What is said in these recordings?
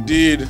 indeed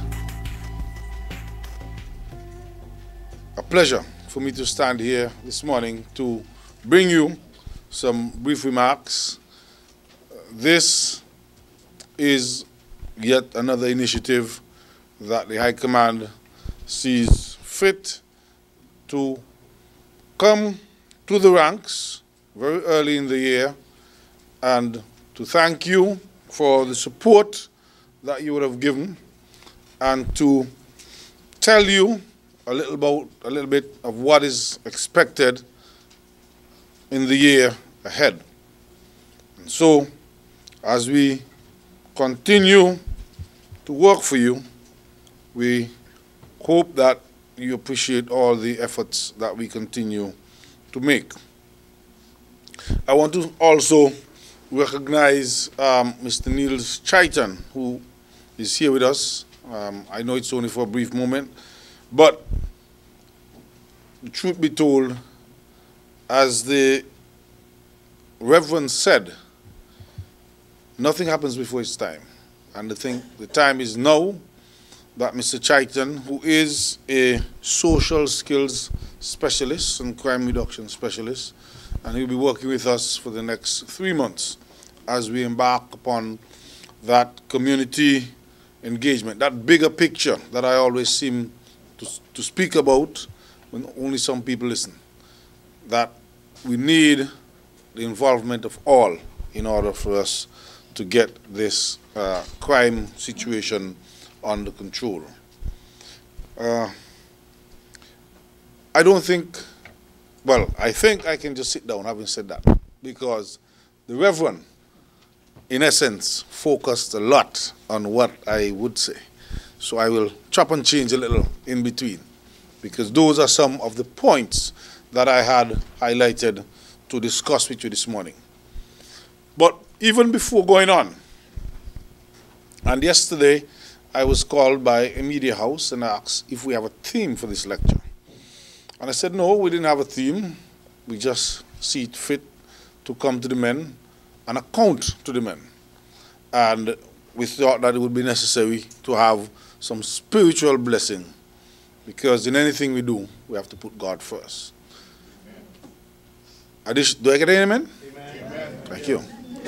a pleasure for me to stand here this morning to bring you some brief remarks. This is yet another initiative that the High Command sees fit to come to the ranks very early in the year and to thank you for the support that you would have given and to tell you a little bit of what is expected in the year ahead. And so, as we continue to work for you, we hope that you appreciate all the efforts that we continue to make. I want to also recognize Mr. Niels Chaitan, who is here with us. I know it's only for a brief moment, but the truth be told, as the Reverend said, nothing happens before its time. And I think the time is now that Mr. Chaitan, who is a social skills specialist and crime reduction specialist, and he'll be working with us for the next 3 months as we embark upon that community engagement, that bigger picture that I always seem to speak about when only some people listen, that we need the involvement of all in order for us to get this crime situation under control. I think I can just sit down having said that, because the Reverend, in essence, focused a lot on what I would say. So I will chop and change a little in between, because those are some of the points that I had highlighted to discuss with you this morning. But even before going on, and yesterday I was called by a media house and asked if we have a theme for this lecture. And I said, no, we didn't have a theme. We just see it fit to come to the men and account to the men. And we thought that it would be necessary to have some spiritual blessing, because in anything we do, we have to put God first. Do I get an amen? Amen. Thank you.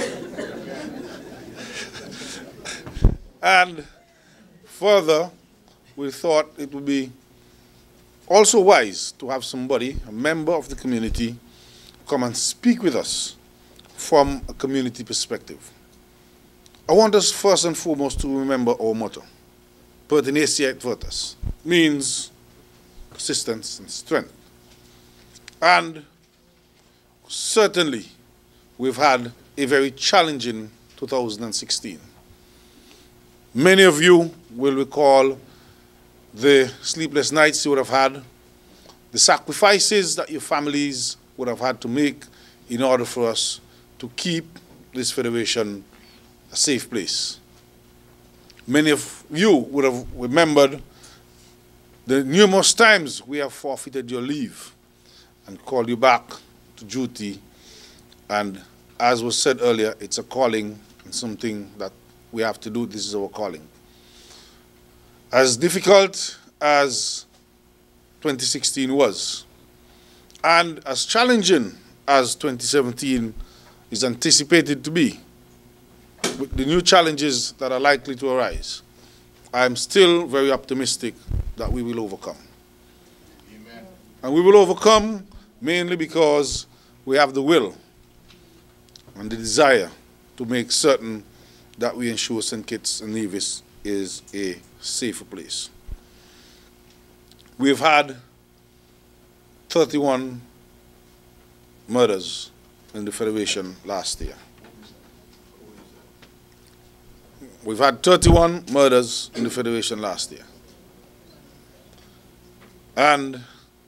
And further, we thought it would be also wise to have somebody, a member of the community, come and speak with us from a community perspective. I want us first and foremost to remember our motto, pertinaciat virtus, means persistence and strength. And certainly, we've had a very challenging 2016. Many of you will recall the sleepless nights you would have had, the sacrifices that your families would have had to make in order for us to keep this federation a safe place. Many of you would have remembered the numerous times we have forfeited your leave and called you back to duty. And as was said earlier, it's a calling and something that we have to do. This is our calling. As difficult as 2016 was, and as challenging as 2017 is anticipated to be, with the new challenges that are likely to arise, I'm still very optimistic that we will overcome. Amen. And we will overcome mainly because we have the will and the desire to make certain that we ensure St. Kitts and Nevis is a safer place. We've had 31 murders in the Federation last year. We've had 31 murders in the Federation last year. And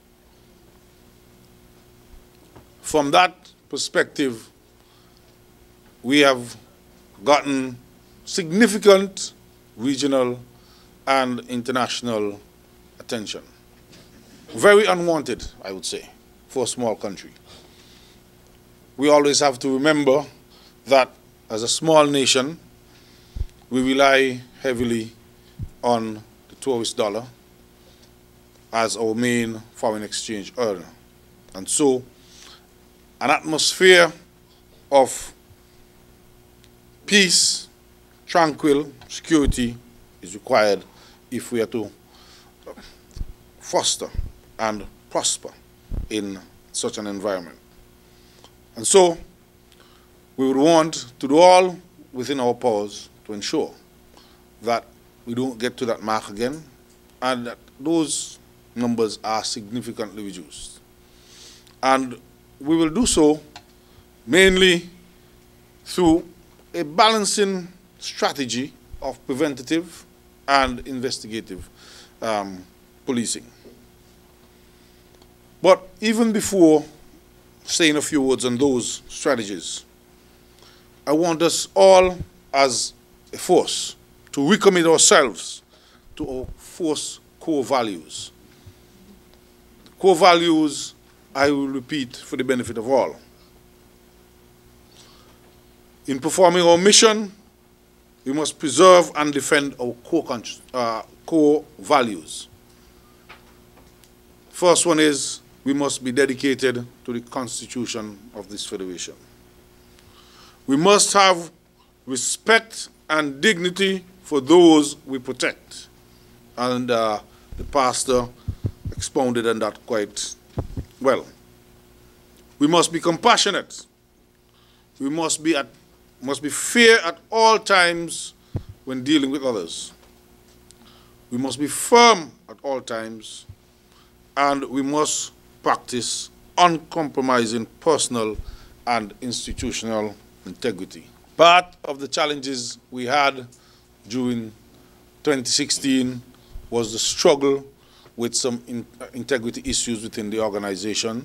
from that perspective, we have gotten significant regional and international attention. Very unwanted, I would say, for a small country. We always have to remember that as a small nation, we rely heavily on the tourist dollar as our main foreign exchange earner. And so an atmosphere of peace, tranquil security is required if we are to foster and prosper in such an environment. And so we would want to do all within our powers to ensure that we don't get to that mark again and that those numbers are significantly reduced. And we will do so mainly through a balancing strategy of preventative and investigative policing. But even before saying a few words on those strategies, I want us all as a force to recommit ourselves to our force core values. Core values, I will repeat for the benefit of all. In performing our mission, we must preserve and defend our core values. First one is we must be dedicated to the Constitution of this Federation. We must have respect and dignity for those we protect. And the pastor expounded on that quite well. We must be compassionate. We must be fair at all times when dealing with others. We must be firm at all times, and we must practice uncompromising personal and institutional integrity. Part of the challenges we had during 2016 was the struggle with some integrity issues within the organization.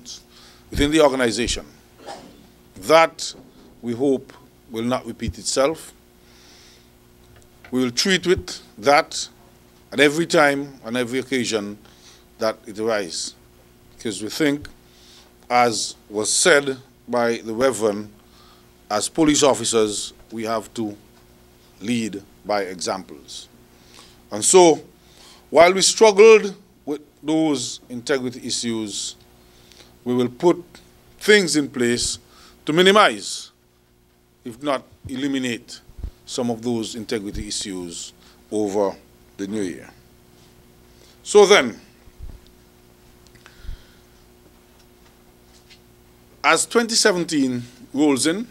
That we hope will not repeat itself. We will treat with that at every time, on every occasion that it arises. Because we think, as was said by the Reverend, as police officers, we have to lead by examples. And so, while we struggled with those integrity issues, we will put things in place to minimize, if not eliminate, some of those integrity issues over the new year. So then, as 2017 rolls in,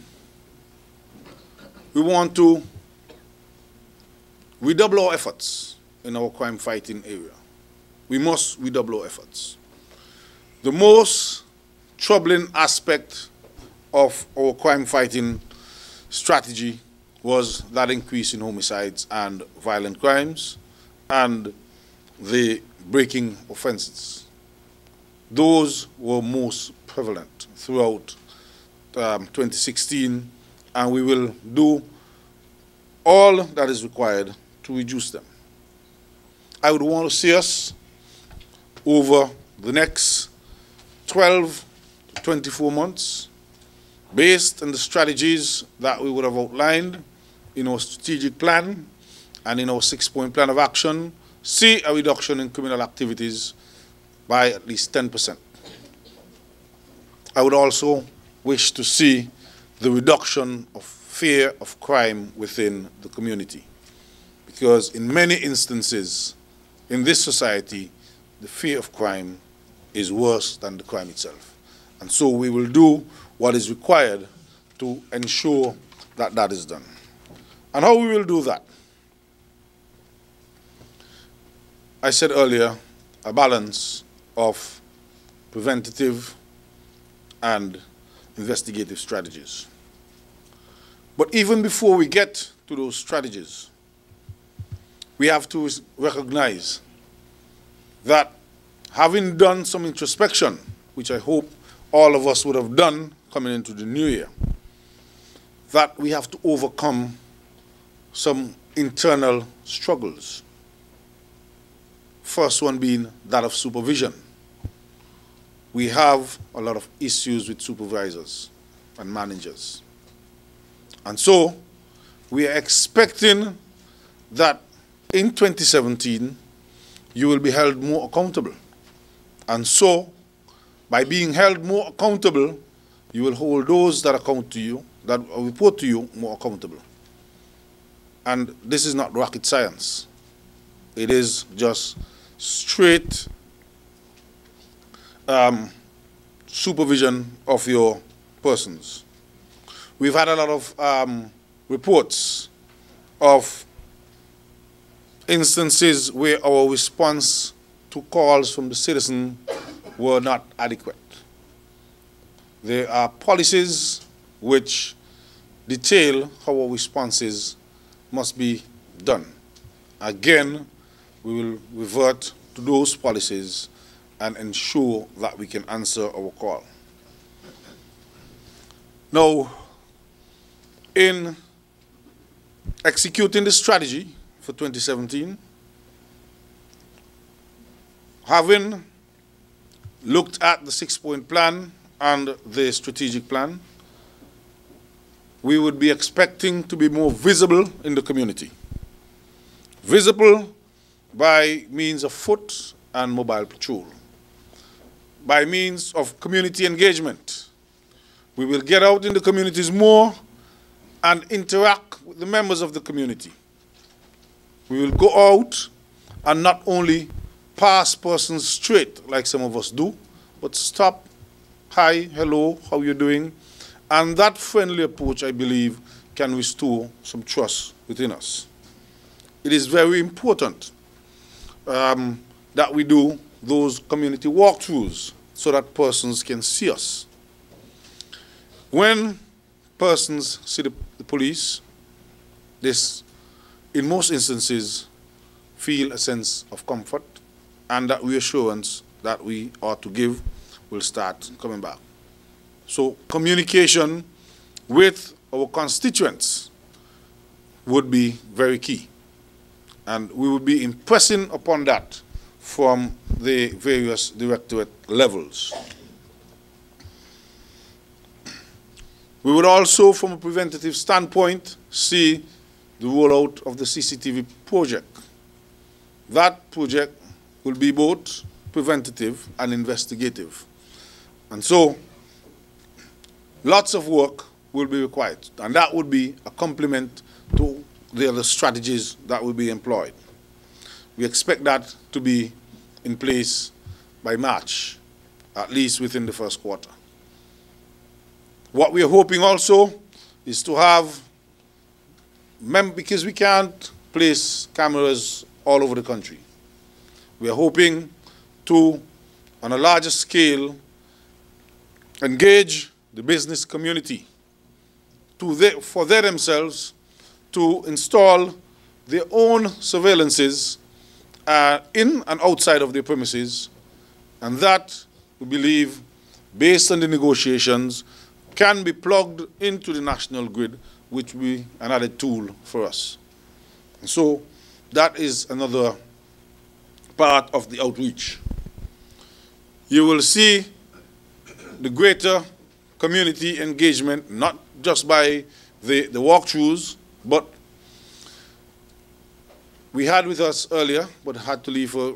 we want to redouble our efforts in our crime fighting area. We must redouble our efforts. The most troubling aspect of our crime fighting strategy was that increase in homicides and violent crimes and the breaking offenses. Those were most prevalent throughout 2016, and we will do all that is required to reduce them. I would want to see us over the next 12 to 24 months, based on the strategies that we would have outlined in our strategic plan and in our 6-point plan of action, see a reduction in criminal activities by at least 10%. I would also wish to see the reduction of fear of crime within the community, because in many instances in this society, the fear of crime is worse than the crime itself. And so we will do what is required to ensure that that is done. And how we will do that? I said earlier, a balance of preventative and investigative strategies. But even before we get to those strategies, we have to recognize that having done some introspection, which I hope all of us would have done coming into the new year, that we have to overcome some internal struggles. First one being that of supervision. We have a lot of issues with supervisors and managers. And so we are expecting that in 2017, you will be held more accountable. And so, by being held more accountable, you will hold those that account to you, that report to you, more accountable. And this is not rocket science. It is just straight supervision of your persons. We've had a lot of reports of instances where our response to calls from the citizen were not adequate. There are policies which detail how our responses must be done. Again, we will revert to those policies and ensure that we can answer our call. Now, in executing the strategy for 2017, having looked at the 6-point plan and the strategic plan, we would be expecting to be more visible in the community. Visible by means of foot and mobile patrol. By means of community engagement. We will get out in the communities more and interact with the members of the community. We will go out and not only pass persons straight like some of us do, but stop, hi, hello, how you doing? And that friendly approach, I believe, can restore some trust within us. It is very important that we do those community walkthroughs so that persons can see us. When persons see the police, this, in most instances, feel a sense of comfort, and that reassurance that we are to give will start coming back. So communication with our constituents would be very key. And we would be impressing upon that from the various directorate levels. We would also, from a preventative standpoint, see the rollout of the CCTV project. That project will be both preventative and investigative. And so, lots of work will be required, and that would be a complement to the other strategies that will be employed. We expect that to be in place by March, at least within the first quarter. What we are hoping also is to have, because we can't place cameras all over the country, we are hoping to, on a larger scale, engage the business community for themselves to install their own surveillances in and outside of their premises, and that, we believe, based on the negotiations, can be plugged into the national grid, which will be another tool for us. And so that is another part of the outreach. You will see the greater community engagement, not just by the walkthroughs, but we had with us earlier, but had to leave for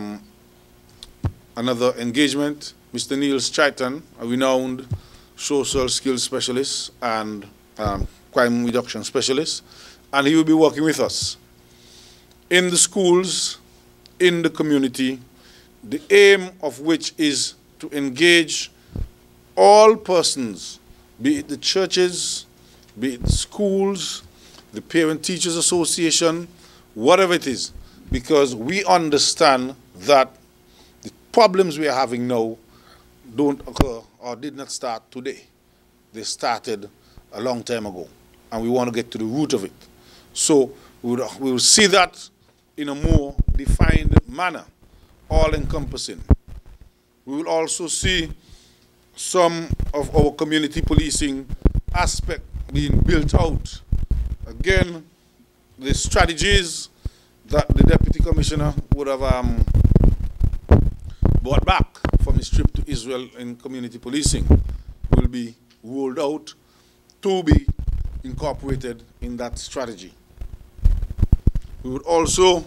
another engagement, Mr. Niels Chaitan, a renowned social skills specialist and crime reduction specialist, and he will be working with us in the schools, in the community, the aim of which is to engage all persons, be it the churches, be it the schools, the Parent-Teachers Association, whatever it is, because we understand that the problems we are having now don't occur or did not start today. They started a long time ago, and we want to get to the root of it. So we will see that in a more defined manner, all-encompassing. We will also see some of our community policing aspect being built out. Again, the strategies that the Deputy Commissioner would have brought back from his trip to Israel in community policing will be rolled out to be incorporated in that strategy. We would also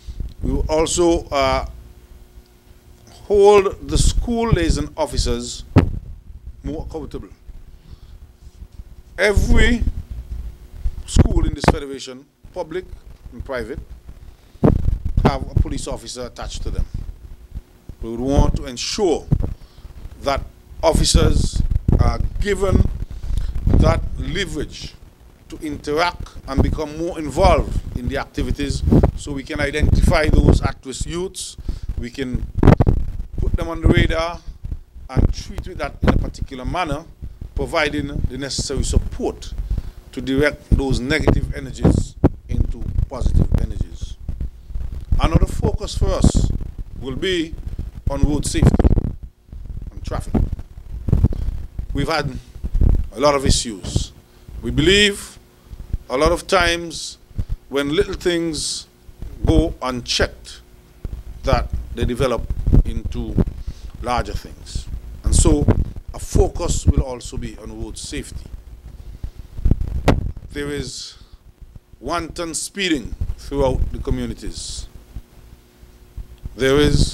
hold the school liaison officers more accountable. Every school in this federation, public and private, have a police officer attached to them. We would want to ensure that officers are given that leverage to interact and become more involved in the activities, so we can identify those at-risk youths, we can put them on the radar and treat with that in a particular manner, providing the necessary support to direct those negative energies into positive energies. Another focus for us will be on road safety and traffic. We've had a lot of issues. We believe a lot of times when little things go unchecked, that they develop into larger things. And so a focus will also be on road safety. There is wanton speeding throughout the communities. There is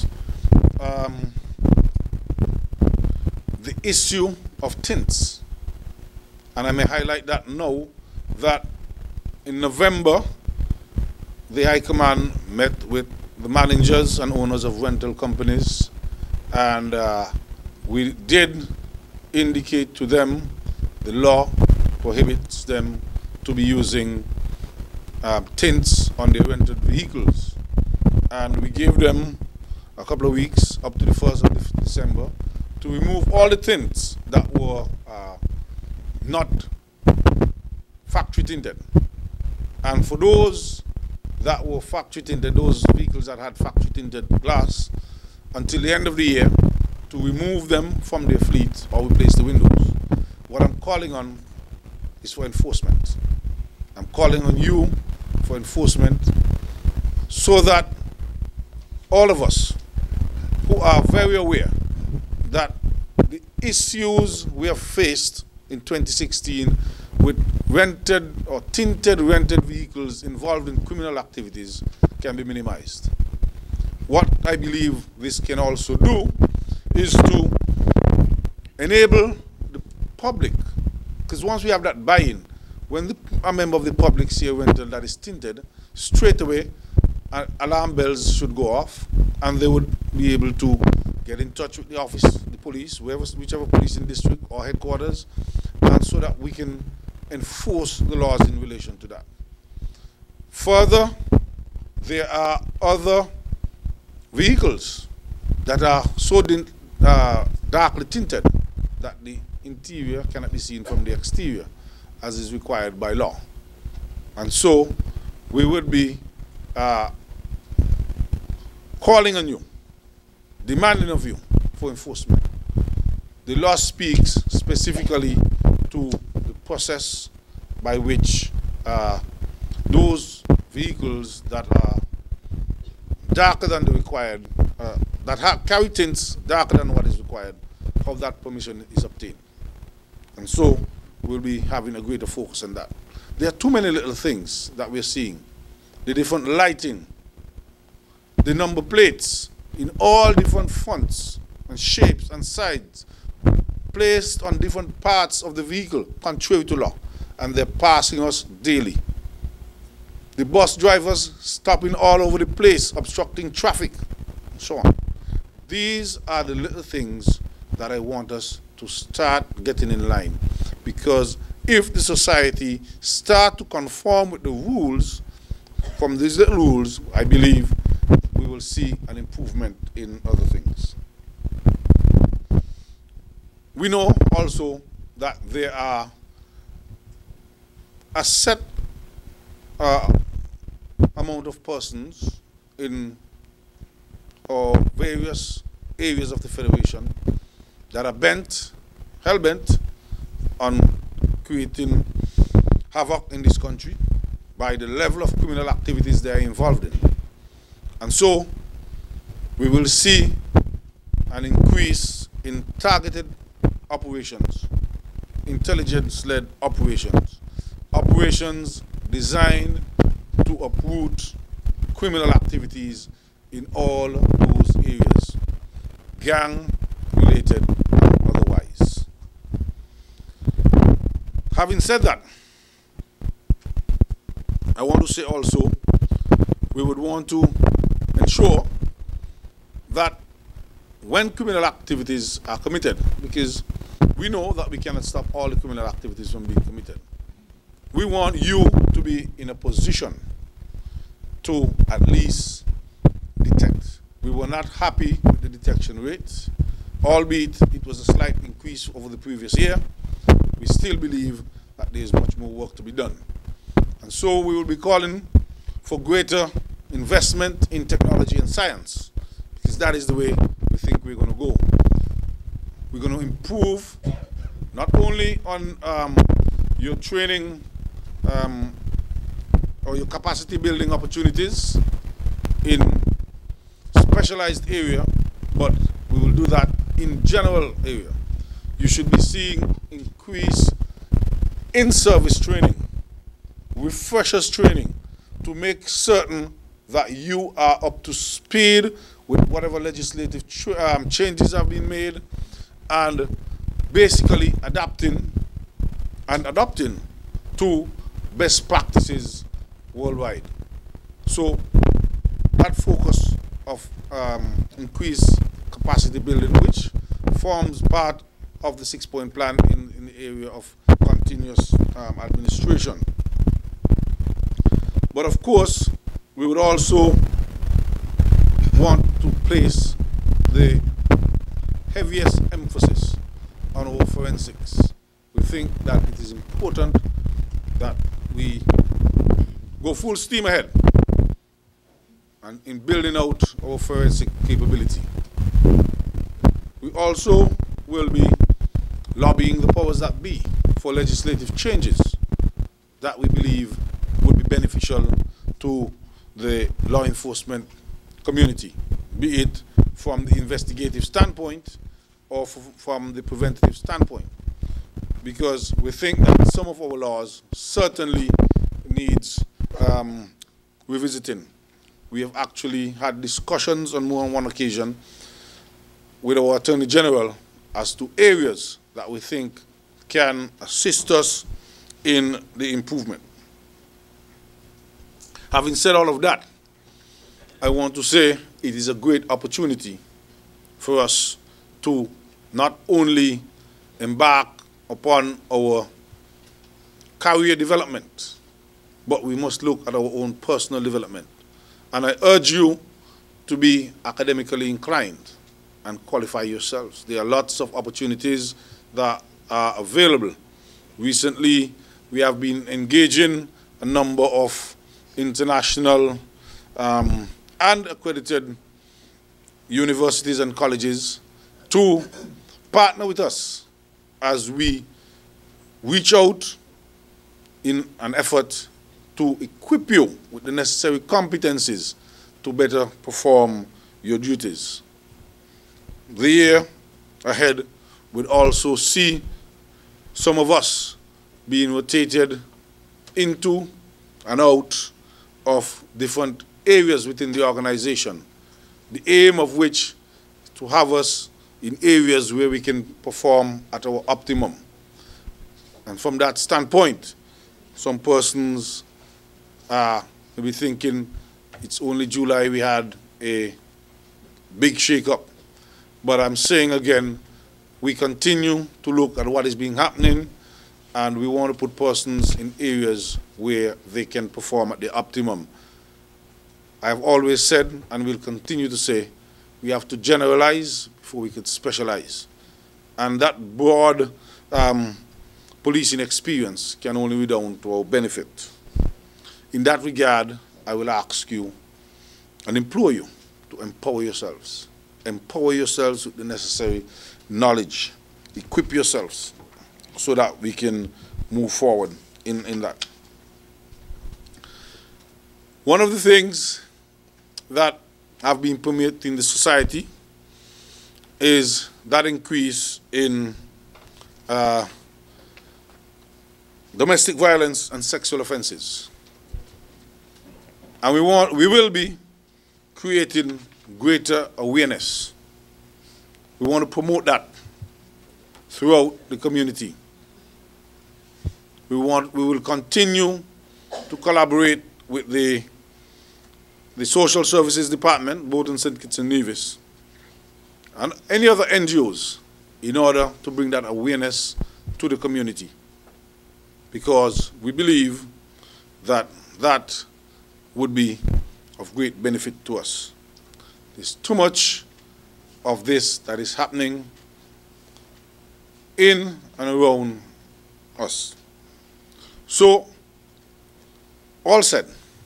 the issue of tints. And I may highlight that now, that in November, the High Command met with the managers and owners of rental companies, and we did indicate to them the law prohibits them to be using tints on their rented vehicles. And we gave them a couple of weeks, up to the 1st of December, to remove all the tints that were not factory tinted. And for those that were factory tinted, those vehicles that had factory tinted glass, until the end of the year, to remove them from their fleet or replace the windows. What I'm calling on is for enforcement. I'm calling on you for enforcement, so that all of us who are very aware that the issues we have faced in 2016 with rented or tinted rented vehicles involved in criminal activities can be minimized. What I believe this can also do is to enable the public, because once we have that buy-in, when a member of the public see a rental that is tinted, straight away alarm bells should go off, and they would be able to get in touch with the office, the police, whichever police in district or headquarters, and so that we can enforce the laws in relation to that. Further, there are other vehicles that are so darkly tinted that the interior cannot be seen from the exterior, as is required by law. And so we would be calling on you, demanding of you for enforcement. The law speaks specifically to the process by which those vehicles that are darker than the required, that carry tints darker than what is required, how that permission is obtained. And so we'll be having a greater focus on that. There are too many little things that we're seeing. The different lighting, the number plates in all different fonts and shapes and sides, placed on different parts of the vehicle, contrary to law, and they're passing us daily. The bus drivers stopping all over the place, obstructing traffic, and so on. These are the little things that I want us to start getting in line, because if the society start to conform with the rules, from these little rules, I believe we will see an improvement in other things. We know also that there are a set amount of persons in various areas of the Federation that are hell-bent on creating havoc in this country by the level of criminal activities they are involved in. And so we will see an increase in targeted operations, intelligence-led operations, operations designed to uproot criminal activities in all those areas, gang-related and otherwise. Having said that, I want to say also, we would want to ensure that when criminal activities are committed, because we know that we cannot stop all the criminal activities from being committed, we want you to be in a position to at least detect. We were not happy with the detection rate, albeit it was a slight increase over the previous year. We still believe that there is much more work to be done. And so we will be calling for greater investment in technology and science, because that is the way we think we're going to go. We're going to improve not only on your training or your capacity building opportunities in specialized area, but we will do that in general area. You should be seeing increase in service training, refreshers training, to make certain that you are up to speed with whatever legislative changes have been made, and basically adapting and adopting to best practices worldwide. So that focus of increased capacity building, which forms part of the 6-point plan in the area of continuous administration. But of course, we would also want to place the heaviest emphasis on our forensics. We think that it is important that we go full steam ahead and in building out our forensic capability. We also will be lobbying the powers that be for legislative changes that we believe would be beneficial to the law enforcement community, be it from the investigative standpoint or from the preventative standpoint. Because we think that some of our laws certainly needs revisiting. We have actually had discussions on more than one occasion with our Attorney General as to areas that we think can assist us in the improvement. Having said all of that, I want to say it is a great opportunity for us to not only embark upon our career development, but we must look at our own personal development. And I urge you to be academically inclined and qualify yourselves. There are lots of opportunities that are available. Recently, we have been engaging a number of international and accredited universities and colleges to partner with us as we reach out in an effort to equip you with the necessary competencies to better perform your duties. The year ahead will also see some of us being rotated into and out of different areas within the organization, the aim of which is to have us in areas where we can perform at our optimum. And from that standpoint, some persons are maybe thinking it's only July we had a big shake-up. But I'm saying again, we continue to look at what is being happening, and we want to put persons in areas where they can perform at the optimum. I have always said, and will continue to say, we have to generalize before we could specialize. And that broad policing experience can only be done to our benefit. In that regard, I will ask you and implore you to empower yourselves. Empower yourselves with the necessary knowledge. Equip yourselves so that we can move forward in that. One of the things that have been permeating the society is that increase in domestic violence and sexual offenses. And we will be creating greater awareness. We want to promote that throughout the community. We will continue to collaborate with the Social Services Department, both in St. Kitts and Nevis, and any other NGOs, in order to bring that awareness to the community. Because we believe that that would be of great benefit to us. There's too much of this that is happening in and around us. So, all said,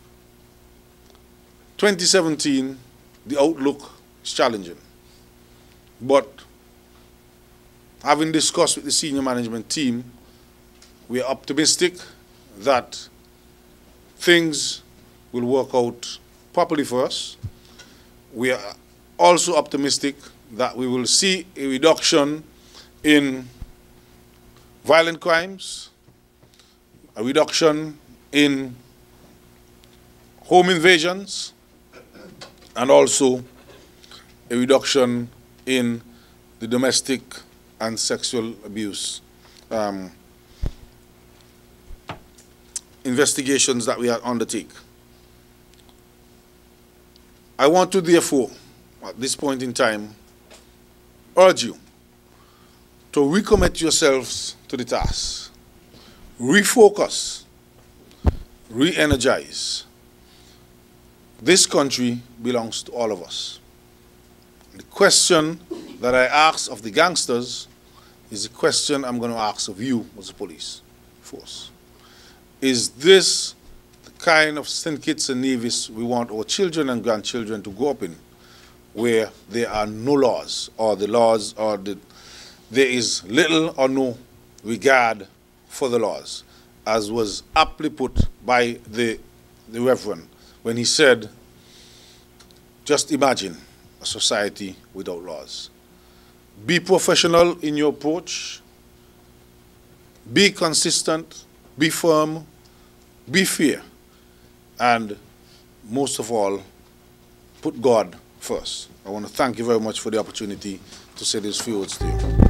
2017, the outlook is challenging. But having discussed with the senior management team, we are optimistic that things will work out properly for us. We are also optimistic that we will see a reduction in violent crimes, a reduction in home invasions, and also a reduction in the domestic and sexual abuse investigations that we undertake. I want to therefore, at this point in time, urge you to recommit yourselves to the task, refocus, re-energize. This country belongs to all of us. The question that I ask of the gangsters is the question I'm going to ask of you as a police force. Is this the kind of St. Kitts and Nevis we want our children and grandchildren to grow up in, where there are no laws, or the laws, or there is little or no regard for the laws, as was aptly put by the Reverend when he said, just imagine a society without laws. Be professional in your approach, be consistent, be firm, be fair, and most of all, put God first. I want to thank you very much for the opportunity to say these few words to you.